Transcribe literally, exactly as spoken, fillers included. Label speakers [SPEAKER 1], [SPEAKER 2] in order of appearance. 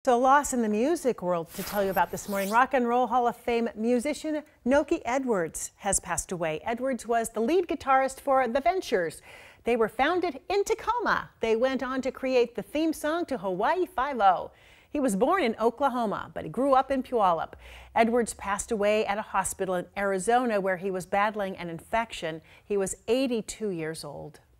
[SPEAKER 1] So, loss in the music world to tell you about this morning. Rock and Roll Hall of Fame musician Nokie Edwards has passed away. Edwards was the lead guitarist for The Ventures. They were founded in Tacoma. They went on to create the theme song to Hawaii Five-O. He was born in Oklahoma, but he grew up in Puyallup. Edwards passed away at a hospital in Arizona where he was battling an infection. He was eighty-two years old.